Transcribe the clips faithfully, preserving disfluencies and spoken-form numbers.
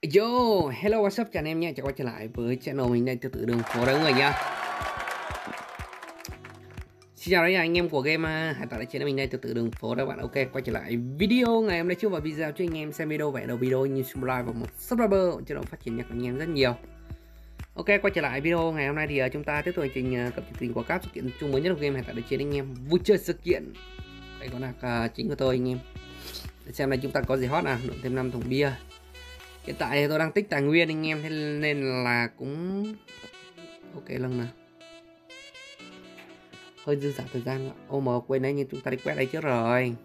Yo, hello what's up chào anh em nha, chào quay trở lại với channel mình đây, tự tử đường phố đó người nha. Xin chào đấy anh em của game Hải Tặc trên mình đây, tự tử đường phố đó bạn. Ok, quay trở lại video ngày hôm nay trước vào video cho anh em xem video vẽ đầu video như subscribe và một subscriber channel phát triển nhạc của anh em rất nhiều. Ok, quay trở lại video ngày hôm nay thì uh, chúng ta tiếp tục hành trình uh, cập nhật tình của các sự kiện chung mới nhất của game Hải Tặc trên anh em vui chơi sự kiện. Đây có là uh, chính của tôi anh em. Để xem này chúng ta có gì hot nào, lượng thêm năm thùng bia. Hiện tại thì tôi đang tích tài nguyên anh em, thế nên là cũng ok lần nào hơi dư dả thời gian. Ô mà quên đấy, nhưng chúng ta đi quét đây trước rồi.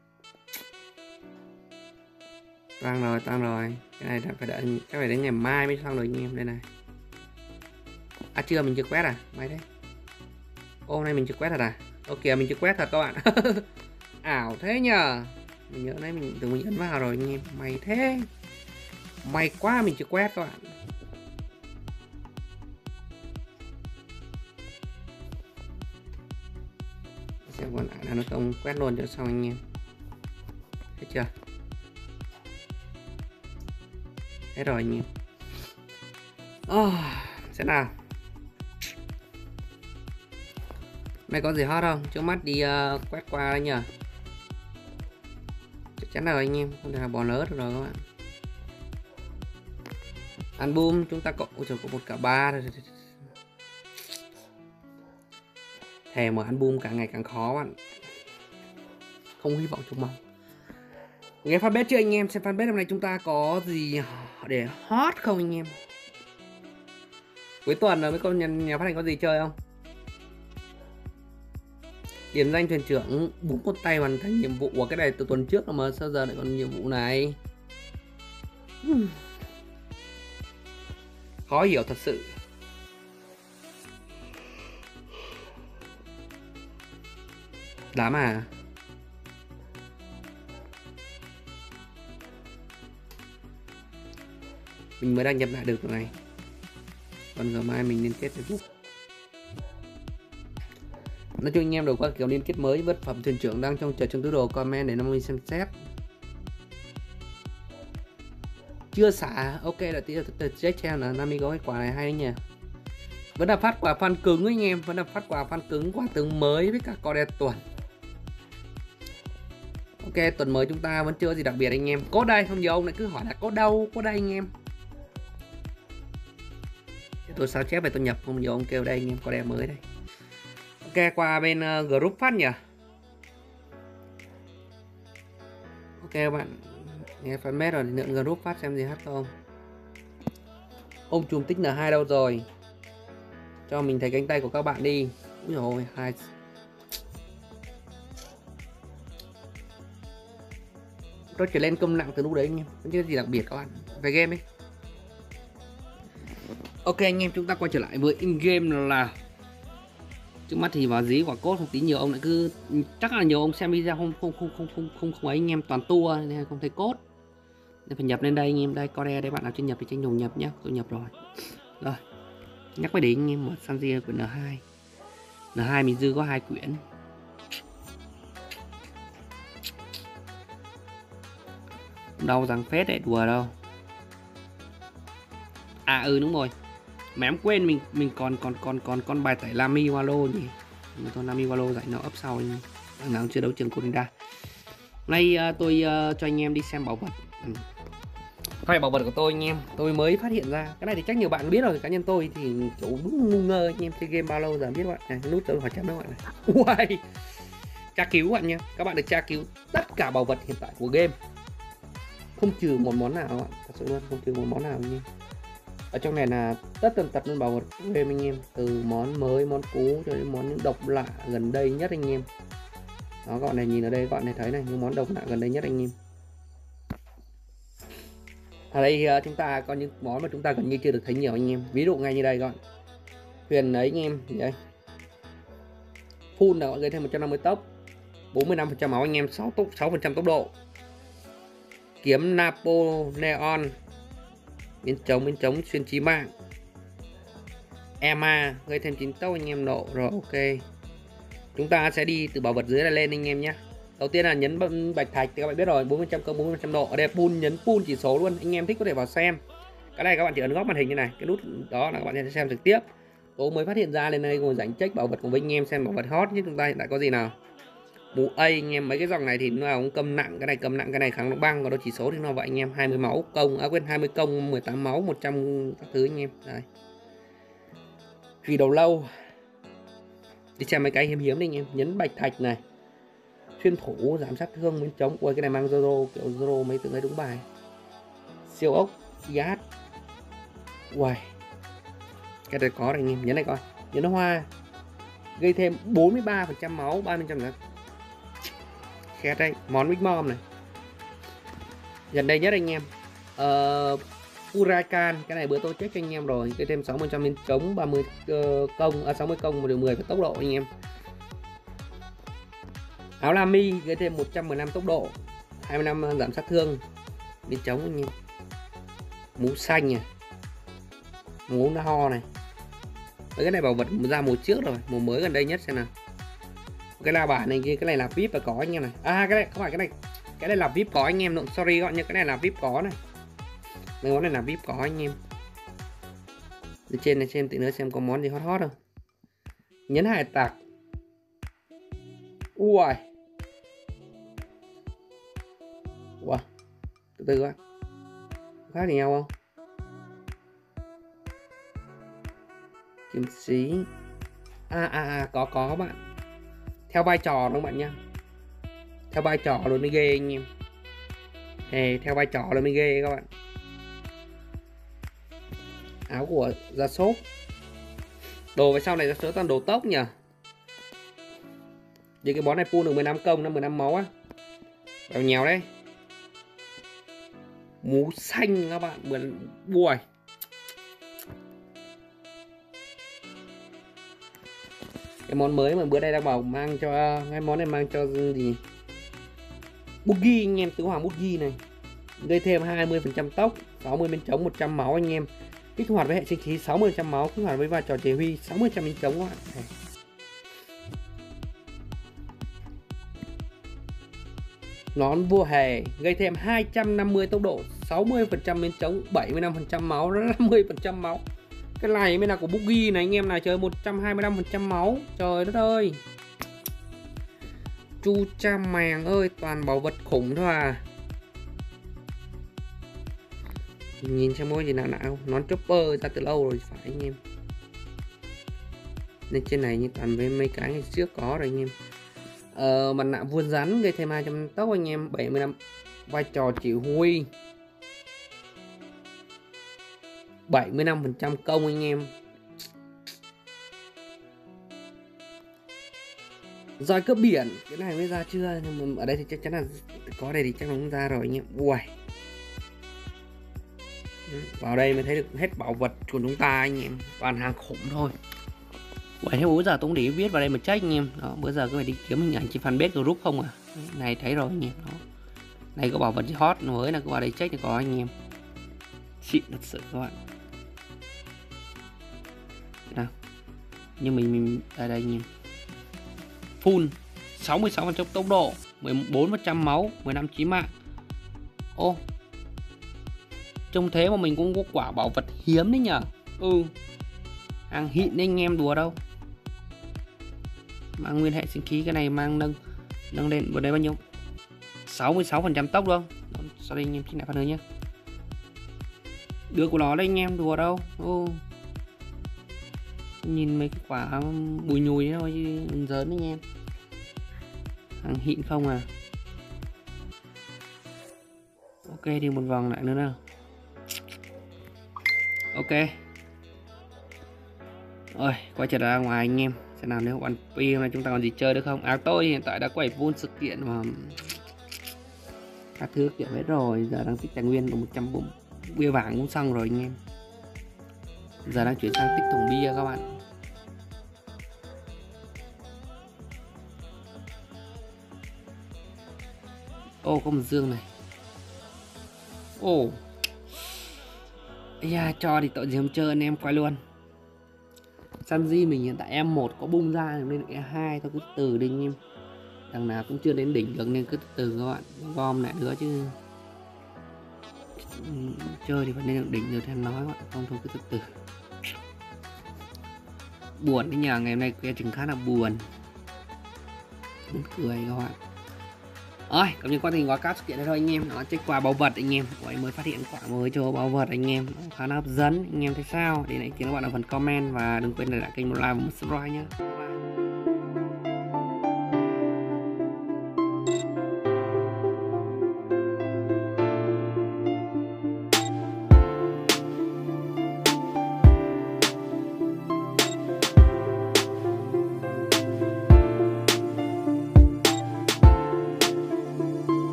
Tăng rồi, tăng rồi. Cái này phải đợi, cái này đến ngày mai mới xong rồi anh em. Đây này. À chưa, mình chưa quét à? May đấy. Ô hôm nay mình chưa quét thật à? Ok mình chưa quét thật các bạn. Ảo thế nhờ. Mình nhớ đấy, mình tưởng mình ấn vào rồi anh em. May thế. May quá mình chưa quét các bạn. Xem còn lại là nó không quét luôn cho xong anh em. Hết chưa? Hết rồi anh em. Oh, sẽ nào. Này có gì hot không? Trước mắt đi uh, quét qua đấy nhờ. Chắc chắn rồi anh em, không thể là bỏ lỡ được rồi các bạn. Album chúng ta có ôi trời, có một cả ba rồi. Thề mở album càng ngày càng khó bạn. Không hy vọng trông mong. Nghe fanpage chưa anh em, xem fanpage hôm nay chúng ta có gì để hot không anh em. Cuối tuần rồi mấy con nhà, nhà phát hành có gì chơi không? Điểm danh thuyền trưởng búng một tay hoàn thành nhiệm vụ của cái này từ tuần trước mà sao giờ lại còn nhiệm vụ này. Hmm. Khó hiểu thật sự. Đám à. Mình mới đăng nhập lại được rồi này. Còn giờ mai mình liên kết Facebook. Nói chung anh em đổi qua kiểu liên kết mới. Vật phẩm thuyền trưởng đang trong chờ trong túi đồ, comment để năm mươi xem xét. Chưa xả. Ok là tí là check xem là Nami có cái quả này hay đấy nhỉ. Vẫn là phát quả fan cứng anh em, vẫn là phát quả fan cứng, quả tướng mới với cả co đen tuần. Ok, tuần mới chúng ta vẫn chưa gì đặc biệt anh em. Có đây, không nhiều ông lại cứ hỏi là có đâu, có đây anh em. Tôi sao chép về tôi nhập, không nhiều ông kêu đây anh em, có đen mới đây. Ok, qua bên uh, group phát nhỉ. Ok các bạn, nghe fanpage rồi, lượng group phát xem gì hát không. Ông chùm tích N hai đâu rồi? Cho mình thấy cánh tay của các bạn đi. Úi dồi ôi, hai. Tôi trở lên công nặng từ lúc đấy anh em, không có gì đặc biệt các bạn. Về game ấy. Ok anh em, chúng ta quay trở lại với in game là trước mắt thì vào dí quả cốt không tí, nhiều ông lại cứ chắc là nhiều ông xem video không không không không không không không ấy anh em, toàn tua nên không thấy cốt. Nên phải nhập lên đây anh em, đây core đây, bạn nào chưa nhập thì tranh thủ nhập nhá, tôi nhập rồi. Rồi. Nhắc mới đến anh em, một Sanjia của N hai. N hai mình dư có hai quyển. Đau rằng phết đấy, đùa đâu. À ừ đúng rồi. Mà em quên mình mình còn còn còn còn con bài tẩy Lami Wallo nhỉ. Mà con Lami Wallo dạy nó ấp sau anh. Thằng nào chưa đấu trường Corinda. Nay uh, tôi uh, cho anh em đi xem bảo vật. Ừ. Phải bảo vật của tôi anh em, tôi mới phát hiện ra. Cái này thì chắc nhiều bạn biết rồi, cá nhân tôi thì kiểu đúng ngu ngơ anh em, chơi game bao lâu giờ biết bạn này, nút tôi hỏi chấm các bạn này. Uầy. Tra cứu bạn nha, các bạn được tra cứu tất cả bảo vật hiện tại của game. Không trừ một món nào bạn, thật sự luôn, không trừ một món nào anh em. Ở trong này là tất tần tật luôn bảo vật của game anh em, từ món mới, món cũ cho đến món những độc lạ gần đây nhất anh em. Đó các bạn này nhìn ở đây, các bạn này thấy này, những món độc lạ gần đây nhất anh em. Ở đây chúng ta có những món mà chúng ta gần như chưa được thấy nhiều anh em. Ví dụ ngay như đây các bạn, thuyền ấy anh em, gì đây, full là gọi gây thêm một trăm năm mươi tốc, bốn mươi lăm phần trăm máu anh em, sáu tốc sáu phần trăm tốc độ, kiếm Napoleon, biến chống biến chống xuyên chí mạng, Emma gây thêm chín tốc anh em nộ. Rồi ok, chúng ta sẽ đi từ bảo vật dưới này lên anh em nhé. Đầu tiên là nhấn bạch thạch thì các bạn biết rồi, bốn mươi phần trăm công bốn mươi phần trăm độ. Ở đây pull, nhấn pull chỉ số luôn. Anh em thích có thể vào xem. Cái này các bạn chỉ ấn góc màn hình như này, cái nút đó là các bạn sẽ xem trực tiếp. Tôi mới phát hiện ra lên đây ngồi rảnh check bảo vật của anh em xem bảo vật hot nhất chúng ta hiện tại có gì nào. Mũ A anh em, mấy cái dòng này thì nó cũng cầm nặng, cái này cầm nặng, cái này kháng đóng băng, còn đâu chỉ số thì nó vậy anh em, hai mươi máu công, à quên hai mươi công, mười tám máu, một trăm các thứ anh em. Đây. Vì đầu lâu. Đi xem mấy cái hiếm hiếm đi anh em, nhấn bạch thạch này. Xuyên thủ giảm sát thương bên chống. Ui cái này mang Zoro, kiểu Zoro mấy tượng ấy đúng bài. Siêu ốc, Yat. Ui. Cái này có đây anh em, nhấn này coi. Nhấn hoa. Gây thêm bốn mươi ba phần trăm máu, ba mươi phần trăm nữa. Khét đây, món Big Mom này. Gần đây nhất anh em. Ờ, Huracan, cái này bữa tôi check cho anh em rồi, gây thêm sáu mươi phần trăm bên chống, ba mươi uh, công, à, sáu mươi công, một điều mười về tốc độ anh em. Áo Lamy gây thêm một trăm mười lăm tốc độ, hai mươi lăm giảm sát thương bên chống anh em. Mũ xanh này, mũ nó ho này. Mấy cái này bảo vật ra mùa trước rồi, mùa mới gần đây nhất xem nào. Cái la bản này kia, cái này là vê i pê là có anh em này. À cái này không phải cái này, cái này là vê i pê có anh em, no, sorry gọi như cái này là vê i pê có này. Mấy món này là vê i pê có anh em. Đi trên này xem tí nữa xem có món gì hot hot không. Nhấn hải tặc. Ui. Wow. Từ từ các bạn. Khác gì nhau không? Kiếm sĩ. À à à có có các bạn. Theo vai trò đúng không bạn nha. Theo vai trò luôn mới ghê anh em. Hey, theo vai trò luôn mới ghê các bạn. Áo của Gia Sốp. Đồ về sau này Gia Sốp toàn đồ tốc nhỉ. Vì cái món này pull được mười lăm công, mười lăm máu á. Vào nhèo đấy. Mũ xanh các bạn, mười buổi. Cái món mới mà bữa đây đang bảo mang cho, cái món này mang cho gì? Boogie anh em, tứ hoàng Boogie này. Gây thêm hai mươi phần trăm tốc, sáu mươi bên chống, một trăm máu anh em. Kích hoạt với hệ sinh khí sáu mươi phần trăm máu, kích hoạt với vai trò chỉ huy sáu mươi phần trăm bên chống các bạn. Này. Nón vua hề gây thêm hai trăm năm mươi tốc độ, sáu mươi phần trăm bên chống, bảy mươi lăm phần trăm máu, năm mươi phần trăm máu. Cái này mới là của Boogie này anh em này, chơi một trăm hai mươi lăm phần trăm máu. Trời đất ơi. Chu cha màng ơi, toàn bảo vật khủng thôi à. Nhìn xem môi gì nào nào, nón chopper ra từ lâu rồi phải anh em. Nên trên này như toàn với mấy cái ngày trước có rồi anh em. Ờ, mặt nạ vuông rắn gây thêm hai trăm tốc anh em, bảy mươi lăm vai trò chỉ huy, bảy mươi lăm phần trăm công anh em. Roi cướp biển, cái này mới ra chưa, nhưng mà ở đây thì chắc chắn là có đây thì chắc nó cũng ra rồi anh em. Ui. Vào đây mới thấy được hết bảo vật của chúng ta anh em, toàn hàng khủng thôi. Vậy thế bữa giờ tôi cũng để viết vào đây mà check anh em. Đó, bữa giờ cứ phải đi kiếm hình ảnh trên fanpage group không à. Này thấy rồi anh em. Đó. Này có bảo vật gì hot mới là cứ vào đây check thì có anh em. Xịn thật sự các bạn. Nào. Nhưng mình mình đây đây anh em. Full sáu mươi sáu phần trăm tốc độ, mười bốn phần trăm máu, mười lăm chí mạng. Ô. Trông thế mà mình cũng có quả bảo vật hiếm đấy nhở. Ừ. Hàng hịn anh em, đùa đâu. Mang nguyên hệ sinh khí, cái này mang nâng nâng lên vào đây bao nhiêu? sáu mươi sáu phần trăm tốc luôn. Sau đây anh em xin lại phát nữa nhé. Đưa của nó đây anh em, đùa đâu. Ừ. Nhìn mấy cái quả bùi nhùi thôi chứ giỡn anh em. Hàng hịn không à. Ok đi một vòng lại nữa nào. Ok. Rồi quay trở ra ngoài anh em. Xem nào nếu One Piece này chúng ta còn gì chơi được không. Áo tôi hiện tại đã quẩy full sự kiện mà các thứ kiểu hết rồi. Giờ đang tích tài nguyên được một trăm bốn mươi bia vàng cũng xong rồi anh em. Giờ đang chuyển sang tích thùng bia các bạn. Ô có một dương này. Ồ. Yeah, cho thì tội gì không chơi anh em, quay luôn. Sanji mình hiện tại em một có bung ra nên e hai thôi, cứ từ đi anh em. Đằng nào cũng chưa đến đỉnh được nên cứ từ từ các bạn gom lại nữa chứ. Chơi thì phải nên được đỉnh rồi thêm nói các bạn, không thôi cứ từ từ. Buồn đấy nhờ, ngày hôm nay que trứng khá là buồn, buồn cười các bạn. Rồi, cũng như quá trình gói các sự kiện đây thôi anh em. Nó check qua báu vật anh em. Ủa, mới phát hiện quả mới cho báu vật anh em, nó khá là hấp dẫn. Anh em thấy sao? Để lại ý kiến các bạn ở phần comment và đừng quên để lại kênh một like và một subscribe nhé. Bye bye.